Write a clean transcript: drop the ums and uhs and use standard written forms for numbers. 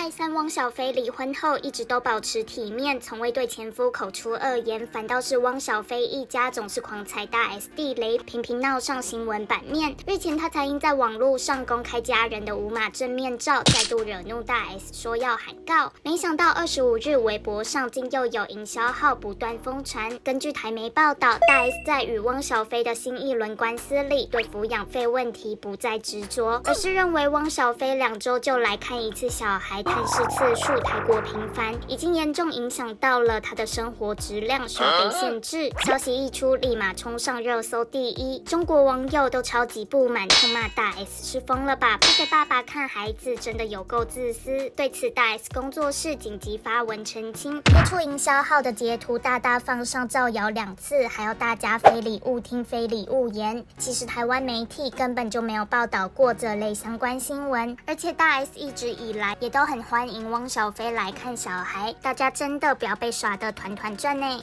代三汪小菲离婚后一直都保持体面，从未对前夫口出恶言，反倒是汪小菲一家总是狂踩大 S 地雷，频频闹上新闻版面。日前他才因在网络上公开家人的无码正面照，再度惹怒大 S， 说要喊告。没想到25日微博上竟又有营销号不断疯传。根据台媒报道，大 S 在与汪小菲的新一轮官司里，对抚养费问题不再执着，而是认为汪小菲2周就来看一次小孩，探视次数太过频繁，已经严重影响到了他的生活质量，需要被限制。消息一出，立马冲上热搜第一，中国网友都超级不满，痛骂大 S 是疯了吧，不给爸爸看孩子，真的有够自私。对此，大 S 工作室紧急发文澄清，贴出营销号的截图，大大放上造谣2次，还要大家非礼勿听非礼勿言。其实台湾媒体根本就没有报道过这类相关新闻，而且大 S 一直以来也都很欢迎汪小菲来看小孩，大家真的不要被耍得团团转呢。